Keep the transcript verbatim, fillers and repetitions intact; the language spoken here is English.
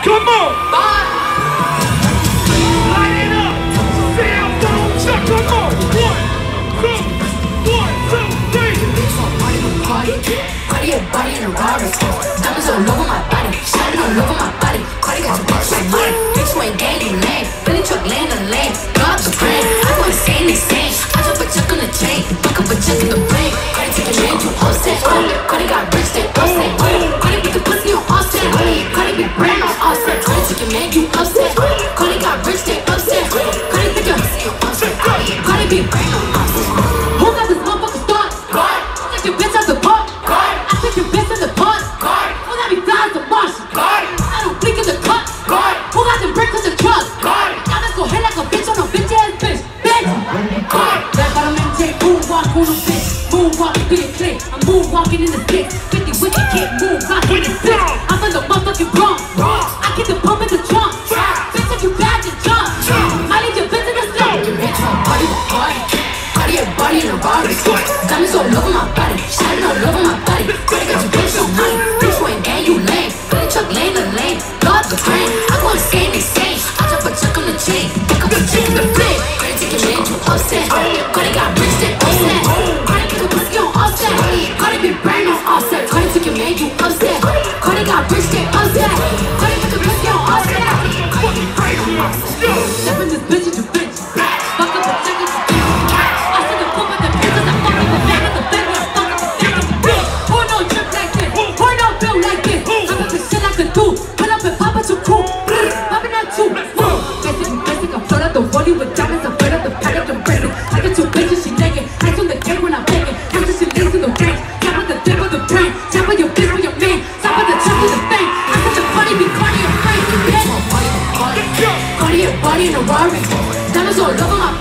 Come on! Light it up! Cell phone check, come on! One, two, one, two, three! Party, party, your body in a Rari. Diamonds all over my body, shining all over my body. Cardi got your bitch like money. Bitch, you ain't gang, you lame. Billy truck laying the lane. Dog the brain. I go insane, insane. I drop a check on the chain. Fuck up a check in the brain. Cardi take your name to offset. Cardi got rich, they offset. Cardi put the pussy on offset. Cardi be brand on offset. Cardi take your man, you upset. Cardi got rich, they upset. Cardi put your pussy on offset. Cardi be brand on offset. Who got this motherfucker start? God. Take your bitch out the park. God. I take your bitch in the park. God. Who got me fly as a Martian? God. I don't blink in the cut. God. Who got them bricks in the truck? God. Y'all just go hit like a bitch on a bitch ass bitch. Bitch. God. Rap bottom and take moonwalk on a bitch. Moonwalk through your clip. I'm moonwalking in the stick. fifty wicked kid moonwalk in the bitch. I'm in the motherfucking wrong. I get the pump in the trunk. Bitch, if you bad, you jump. I leave your bitch in the slum. Your bitch on party with party. Party your body in a Rari. Diamonds all over my body. Shining all over my body. Cardi got your bitch on money. Bitch, you ain't gang, you lame. Billy truck lane to lane. Dog the brain. I go insane, insane. I drop a check on the chain. Pick up a check in the flip. Cardi take your man to offset. Cardi got rich, they offset. Cardi put the pussy on offset. Cardi be brand on offset. Cardi took your man, you upset. Cardi got rich, they upset. Cardi put the pussy on offset. Cardi be brand on offset. Stepping this bitch into bitch. Fuck up a check in the bitch. I said the pump at the bitch. I fuck up the back of the bitch. I fuck up the back of the bitch. Who don't drip like this? Who don't feel like this? I got the shit like a dude. Pull up and pop at your crew. Popping at you. Basic, basic. I float out the rollie with diamonds. I float out the pallet and break it. I get two bitches, she naked. Hands on the game when I'm begging. Hands she lays in the range. Top of the dip of the brain. Top of your bitch with your man. Top of the chop of the fame. I said the party be Cardi and Frank. Cardi your body in a Rari. Diamonds all over my